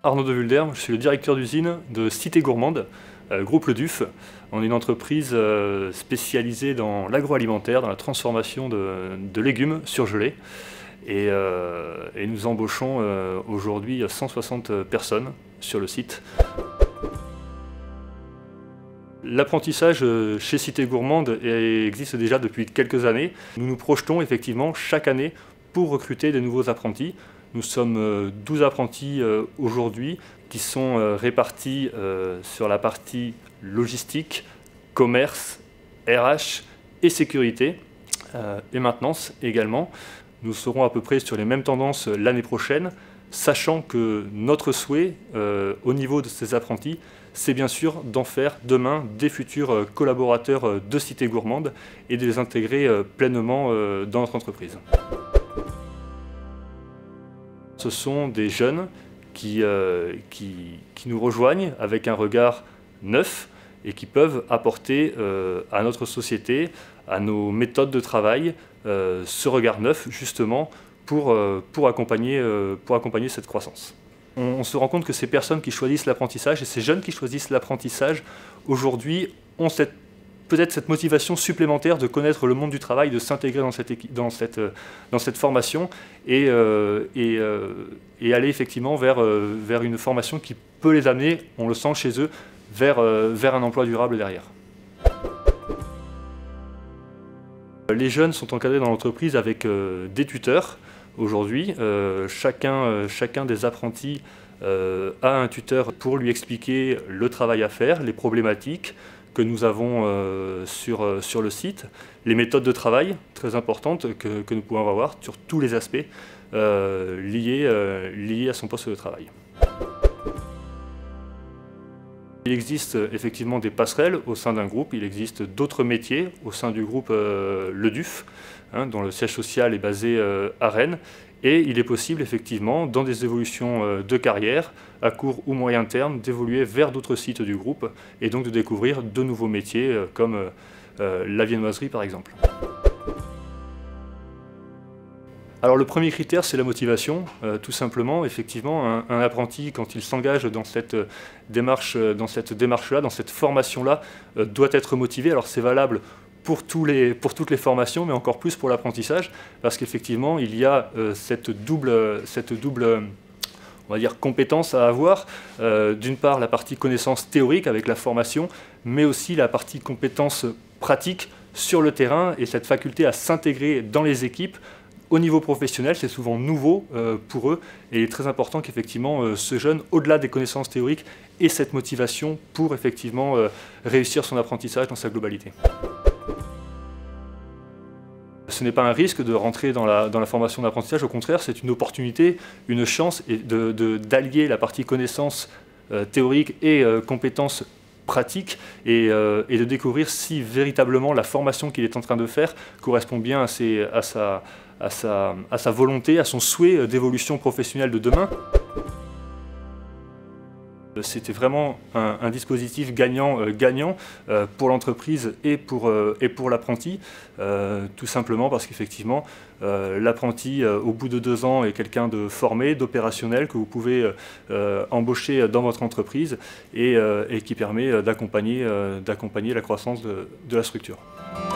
Arnaud de Vulder, je suis le directeur d'usine de Cité Gourmande, groupe Le Duf. On est une entreprise spécialisée dans l'agroalimentaire, dans la transformation de légumes surgelés. Et nous embauchons aujourd'hui 160 personnes sur le site. L'apprentissage chez Cité Gourmande existe déjà depuis quelques années. Nous nous projetons effectivement chaque année pour recruter de nouveaux apprentis. Nous sommes 12 apprentis aujourd'hui qui sont répartis sur la partie logistique, commerce, RH et sécurité et maintenance également. Nous serons à peu près sur les mêmes tendances l'année prochaine, sachant que notre souhait au niveau de ces apprentis, c'est bien sûr d'en faire demain des futurs collaborateurs de Cité Gourmande et de les intégrer pleinement dans notre entreprise. Ce sont des jeunes qui nous rejoignent avec un regard neuf et qui peuvent apporter à notre société, à nos méthodes de travail, ce regard neuf justement pour accompagner cette croissance. On se rend compte que ces personnes qui choisissent l'apprentissage et ces jeunes qui choisissent l'apprentissage aujourd'hui ont peut-être cette motivation supplémentaire de connaître le monde du travail, de s'intégrer dans cette formation et aller effectivement vers une formation qui peut les amener, on le sent chez eux, vers un emploi durable derrière. Les jeunes sont encadrés dans l'entreprise avec des tuteurs. Aujourd'hui, chacun des apprentis a un tuteur pour lui expliquer le travail à faire, les problématiques que nous avons sur le site, les méthodes de travail très importantes que nous pouvons avoir sur tous les aspects liés à son poste de travail. Il existe effectivement des passerelles au sein d'un groupe, il existe d'autres métiers au sein du groupe Le Duf, dont le siège social est basé à Rennes, et il est possible effectivement, dans des évolutions de carrière, à court ou moyen terme, d'évoluer vers d'autres sites du groupe, et donc de découvrir de nouveaux métiers comme la viennoiserie par exemple. Alors le premier critère, c'est la motivation, tout simplement. Effectivement, un apprenti, quand il s'engage dans cette démarche-là, dans cette formation-là, doit être motivé. Alors c'est valable pour toutes les formations, mais encore plus pour l'apprentissage, parce qu'effectivement, il y a cette double on va dire, compétence à avoir. D'une part, la partie connaissance théorique avec la formation, mais aussi la partie compétence pratique sur le terrain et cette faculté à s'intégrer dans les équipes. Au niveau professionnel, c'est souvent nouveau pour eux et il est très important qu'effectivement ce jeune, au-delà des connaissances théoriques, ait cette motivation pour effectivement réussir son apprentissage dans sa globalité. Ce n'est pas un risque de rentrer dans la formation d'apprentissage, au contraire, c'est une opportunité, une chance d'allier la partie connaissances théoriques et compétences pratiques et de découvrir si véritablement la formation qu'il est en train de faire correspond bien à sa volonté, à son souhait d'évolution professionnelle de demain. C'était vraiment un dispositif gagnant-gagnant pour l'entreprise et pour l'apprenti, tout simplement parce qu'effectivement, l'apprenti, au bout de 2 ans, est quelqu'un de formé, d'opérationnel, que vous pouvez embaucher dans votre entreprise et qui permet d'accompagner la croissance de la structure.